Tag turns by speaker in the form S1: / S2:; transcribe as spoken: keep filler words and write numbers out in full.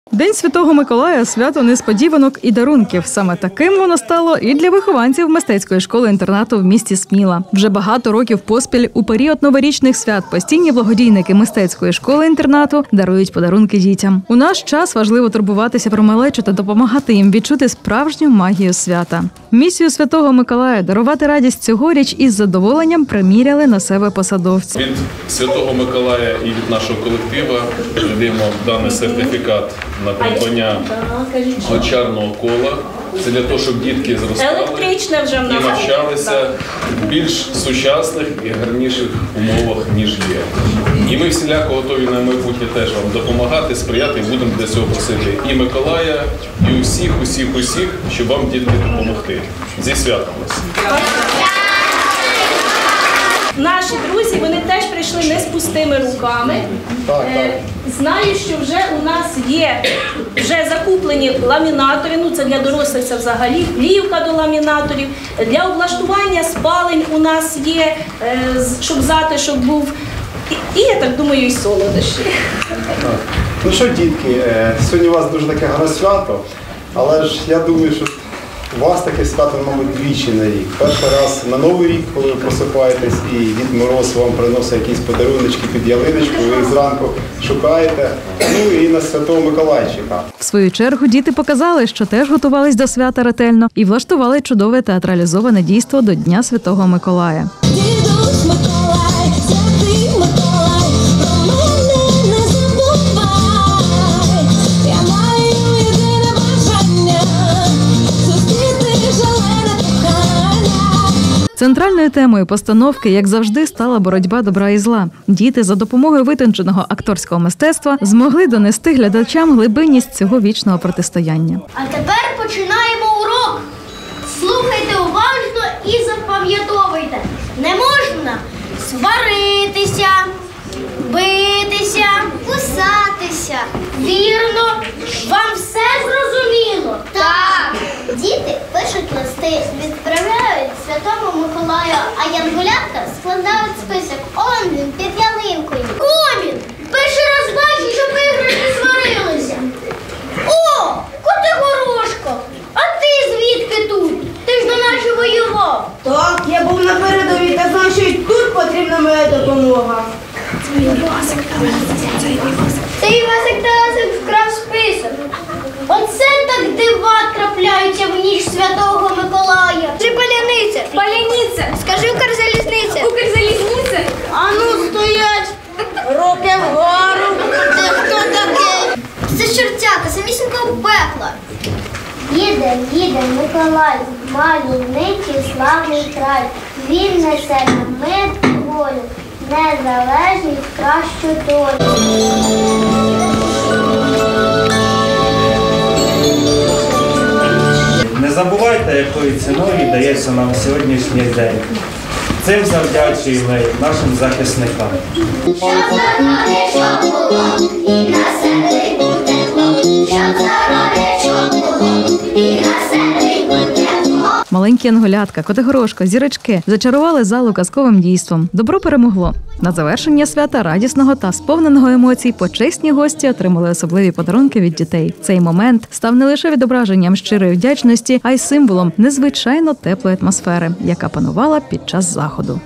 S1: День Святого Миколая – свято несподіванок і дарунків. Саме таким воно стало і для вихованців мистецької школи-інтернату в місті Сміла. Вже багато років поспіль у період новорічних свят постійні благодійники мистецької школи-інтернату дарують подарунки дітям. У наш час важливо турбуватися про малечу та допомагати їм відчути справжню магію свята. Місію Святого Миколая – дарувати радість цьогоріч із задоволенням приміряли на себе посадовці.
S2: Від Святого Миколая і від нашого колективу передаємо даний сертифікат на придбання гончарного кола. Це для того, щоб дітки зростали і навчалися в більш сучасних і гарніших умовах, ніж є. І ми всіляко готові на майбутнє теж вам допомагати, сприяти і будемо для цього просити і Миколая, і усіх, усіх, усіх, щоб вам, дітки, допомогти. Зі святом вас!
S3: Наші друзі, вони теж прийшли не з пустими руками.
S4: Так, так.
S3: Знаю, що вже у нас є вже закуплені ламінатори, ну це для дорослих це взагалі, плівка до ламінаторів. Для облаштування спалень у нас є, щоб затишок був. І, і я так думаю, і солодощі.
S4: Ну що, дітки, сьогодні у вас дуже таке гарне свято, але ж я думаю, що у вас таке свято, мабуть, двічі на рік. Перший раз на Новий рік, коли ви просипаєтесь і Дід Мороз вам приносить якісь подаруночки під ялиночку, ви їх зранку шукаєте. Ну і на Святого Миколайчика.
S1: В свою чергу діти показали, що теж готувались до свята ретельно і влаштували чудове театралізоване дійство до Дня Святого Миколая.
S5: Дідусь Миколай, святий Миколай, про мене не забувай. Я маю єдине бажання зустріти шалене кохання.
S1: Центральною темою постановки, як завжди, стала боротьба добра і зла. Діти за допомогою витонченого акторського мистецтва змогли донести глядачам глибинність цього вічного протистояння.
S6: А тепер починаємо урок. Слухайте уважно і запам'ятовуйте. Не можна сваритися, битися, кусатися. Вірно? Вам все зрозуміло? Так. Діти пишуть листи, відправляють Святому Миколаю, а янголятка складають список. Он він, під ялинкою. Комін! Перший раз бачу, щоб іграшки сварилися. О, коти Горошко! А ти звідки тут? Ти ж до нас воював.
S7: Так, я був на передовій та знав, що і тут потрібна моя допомога.
S6: Цей Івасик Тарасик вкрав список. Оце так дива трапляються в ніч Святого Миколая. Чи паляниця? Паляниця. Скажи Укрзалізниця. Укрзалізниця? Ану, стоять. Руки вгору. Ти хто такий? Це чортяка, самісінького пекла. Їде, їде Миколай, мальовничий славний край. Він несе нам мир і волю, незалежність, кращу долю.
S8: Не забувайте, якою ціною дається нам сьогоднішній день. Цим завдячуємо нашим захисникам.
S6: Щоб здоров'я, щоб було, і на серденьку тепло. Щоб здоров'я, щоб було, і на серденьку тепло.
S1: Маленькі янголятка, Котигорошко, зірочки зачарували залу казковим дійством. Добро перемогло. На завершення свята радісного та сповненого емоцій почесні гості отримали особливі подарунки від дітей. Цей момент став не лише відображенням щирої вдячності, а й символом незвичайно теплої атмосфери, яка панувала під час заходу.